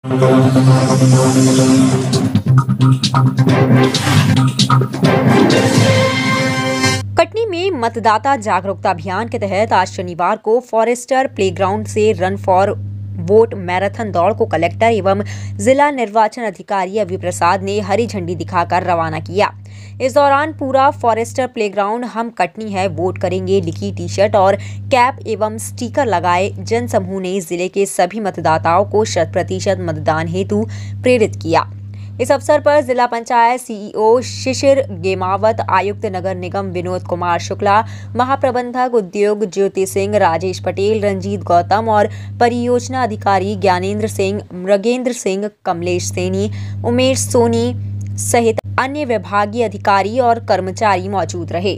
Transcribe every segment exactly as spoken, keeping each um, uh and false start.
कटनी में मतदाता जागरूकता अभियान के तहत आज शनिवार को फॉरेस्टर प्लेग्राउंड से रन फॉर वोट मैराथन दौड़ को कलेक्टर एवं जिला निर्वाचन अधिकारी अभि प्रसाद ने हरी झंडी दिखाकर रवाना किया। इस दौरान पूरा फॉरेस्टर प्लेग्राउंड हम कटनी है वोट करेंगे लिखी टी शर्ट और कैप एवं स्टिकर लगाए जन समूह ने जिले के सभी मतदाताओं को शत प्रतिशत मतदान हेतु प्रेरित किया। इस अवसर पर जिला पंचायत सीईओ शिशिर गेमावत, आयुक्त नगर निगम विनोद कुमार शुक्ला, महाप्रबंधक उद्योग ज्योति सिंह, राजेश पटेल, रंजीत गौतम और परियोजना अधिकारी ज्ञानेंद्र सिंह, मृगेंद्र सिंह, कमलेश सैनी, उमेश सोनी सहित अन्य विभागीय अधिकारी और कर्मचारी मौजूद रहे।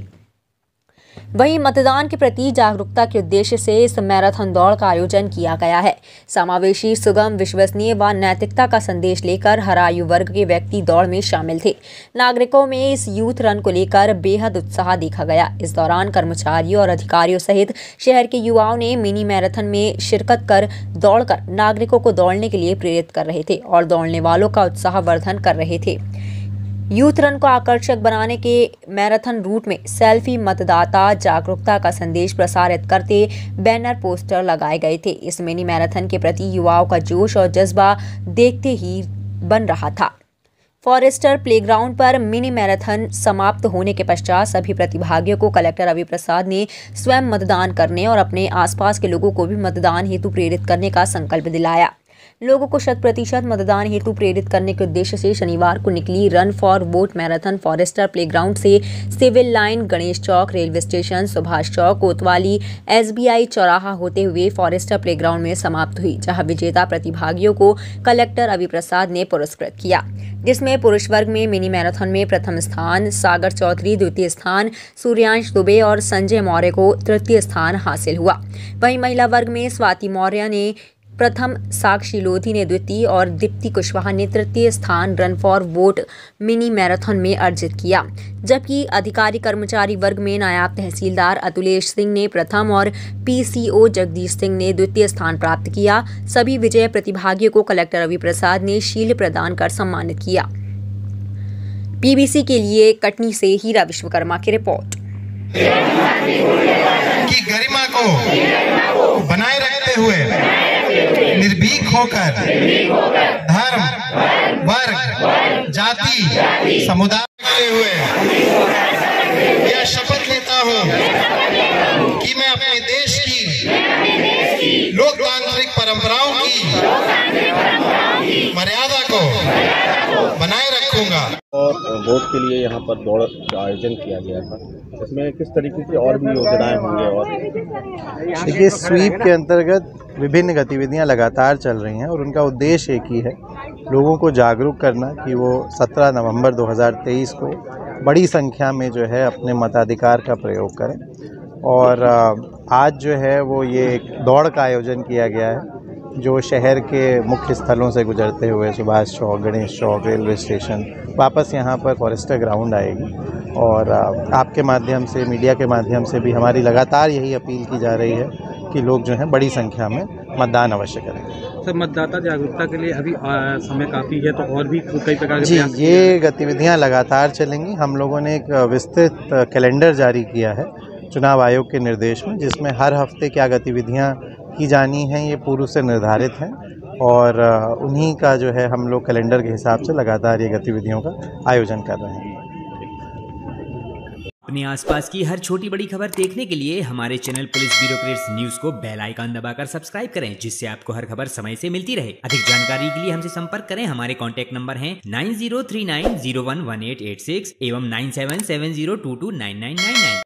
वहीं मतदान के प्रति जागरूकता के उद्देश्य से इस मैराथन दौड़ का आयोजन किया गया है। समावेशी, सुगम, विश्वसनीय व नैतिकता का संदेश लेकर हर आयु वर्ग के व्यक्ति दौड़ में शामिल थे। नागरिकों में इस यूथ रन को लेकर बेहद उत्साह देखा गया। इस दौरान कर्मचारियों और अधिकारियों सहित शहर के युवाओं ने मिनी मैराथन में शिरकत कर दौड़कर नागरिकों को दौड़ने के लिए प्रेरित कर रहे थे और दौड़ने वालों का उत्साहवर्धन कर रहे थे। यूथ रन को आकर्षक बनाने के मैराथन रूट में सेल्फी, मतदाता जागरूकता का संदेश प्रसारित करते बैनर, पोस्टर लगाए गए थे। इस मिनी मैराथन के प्रति युवाओं का जोश और जज्बा देखते ही बन रहा था। फॉरेस्टर प्लेग्राउंड पर मिनी मैराथन समाप्त होने के पश्चात सभी प्रतिभागियों को कलेक्टर अभि प्रसाद ने स्वयं मतदान करने और अपने आसपास के लोगों को भी मतदान हेतु प्रेरित करने का संकल्प दिलाया। लोगों को शत प्रतिशत मतदान हेतु प्रेरित करने के उद्देश्य से शनिवार को निकली run for vote marathon forester playground से civil line, Ganesh Chowk, railway station, Subhash Chowk, Kotwali, SBI चौराहा होते हुए फॉरेस्टर प्लेग्राउंड में समाप्त हुई, जहां विजेता प्रतिभागियों को कलेक्टर अभि प्रसाद ने पुरस्कृत किया, जिसमें पुरुष वर्ग में मिनी मैराथन में प्रथम स्थान सागर चौधरी, द्वितीय स्थान सूर्यांश दुबे और संजय मौर्य को तृतीय स्थान हासिल हुआ। वहीं महिला वर्ग में स्वाति मौर्य ने प्रथम, साक्षी लोधी ने द्वितीय और दीप्ति कुशवाहा ने तृतीय स्थान run for vote mini marathon में अर्जित किया। जबकि अधिकारी कर्मचारी वर्ग में नायब तहसीलदार अतुलेश सिंह ने प्रथम और पीसीओ जगदीश सिंह ने द्वितीय स्थान प्राप्त किया। सभी विजय प्रतिभागियों को कलेक्टर अभि प्रसाद ने शील्ड प्रदान कर सम्मानित किया। पीबीसी के लिए कटनी से हीरा विश्वकर्मा की रिपोर्ट। की गरिमा को बनाए रखते हुए निर्भीक होकर धर्म, वर्ग, जाति, समुदाय के हुए यह शपथ लेता हूँ कि मैं अपने देश की लोकतांत्रिक परंपराओं की मर्यादा को बनाए रखूंगा। और वोट के लिए यहाँ पर दौड़ का आयोजन किया गया था, इसमें किस तरीके की और भी योजनाएं होंगे? और देखिए, स्वीप के अंतर्गत विभिन्न गतिविधियां लगातार चल रही हैं और उनका उद्देश्य एक ही है, लोगों को जागरूक करना कि वो सत्रह नवंबर दो हज़ार तेईस को बड़ी संख्या में जो है अपने मताधिकार का प्रयोग करें। और आज जो है वो ये एक दौड़ का आयोजन किया गया है जो शहर के मुख्य स्थलों से गुजरते हुए सुभाष चौक, गणेश चौक, रेलवे स्टेशन वापस यहाँ पर फॉरेस्टर ग्राउंड आएगी। और आपके माध्यम से, मीडिया के माध्यम से भी हमारी लगातार यही अपील की जा रही है कि लोग जो हैं बड़ी संख्या में मतदान अवश्य करें। सर, मतदाता जागरूकता के लिए अभी आ, समय काफ़ी है, तो और भी कई प्रकार के जी ये गतिविधियाँ लगातार चलेंगी। हम लोगों ने एक विस्तृत कैलेंडर जारी किया है चुनाव आयोग के निर्देश में, जिसमें हर हफ्ते क्या गतिविधियाँ की जानी हैं ये पूर्व से निर्धारित हैं और उन्हीं का जो है हम लोग कैलेंडर के हिसाब से लगातार ये गतिविधियों का आयोजन कर रहे हैं। अपने आसपास की हर छोटी बड़ी खबर देखने के लिए हमारे channel police bureau creates news को बेल आइकन दबाकर सब्सक्राइब करें, जिससे आपको हर खबर समय से मिलती रहे। अधिक जानकारी के लिए हमसे संपर्क करें। हमारे कॉन्टैक्ट नंबर हैं nine zero three nine zero one one eight eight six एवं nine seven seven zero two two nine nine nine nine.